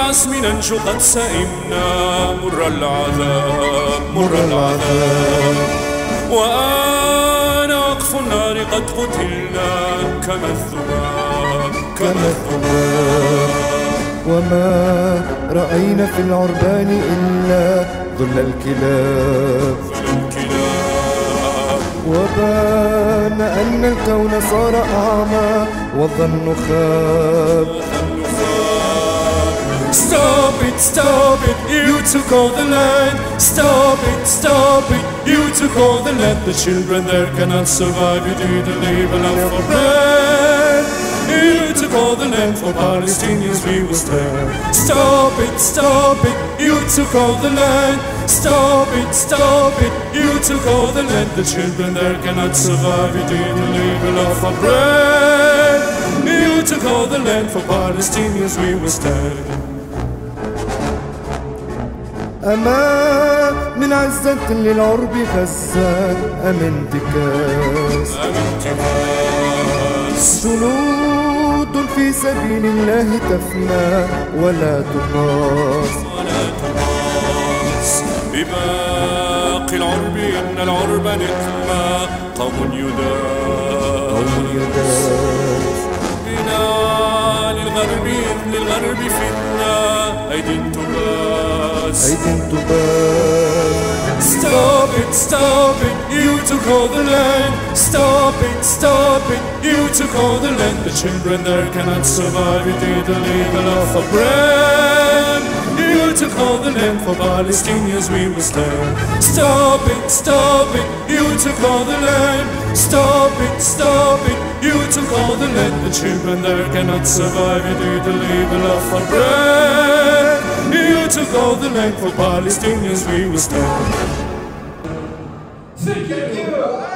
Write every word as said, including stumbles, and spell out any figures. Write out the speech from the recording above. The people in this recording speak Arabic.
بالعزم ننجو قد سئمنا مر العذاب مر العذاب. وآن وقف النار قد قتلنا كما الذباب كما الذباب. وما رأينا في العربان إلا ذل الكلاب وبان أن الكون صار أعمى والظن خاب. Stop it, stop it, you took all the land. Stop it, stop it, you took all the land. The children there cannot survive, you didn't leave a land for bread. You took all the land for Palestinians, we will stand. Stop it, stop it, you took all the land. Stop it, stop it, you took all the land. The children there cannot survive, you didn't leave a lot for bread. You took all the land for Palestinians, we will stand. أما من عزة للعرب غزة أم انتكاس أم انتكاس. جنود في سبيل الله تفنى ولا تقاس ولا تقاس. بباقي العرب إن العرب نقمة قوم يداس قوم يداس. بنا للغرب للغرب فتنة أيدي تباس أيدي تباس. Stop it, stop it, you took all the land. Stop it, stop it, you took all the land. The children there cannot survive, you didn't leave a loaf of bread. You took all the land for Palestinians, we will stand. Stop it, stop it, you took all the land. Stop it, stop it, you took all the land. The children there cannot survive, you didn't leave a loaf of bread. You took all the land for Palestinians, we will stand. Thank you.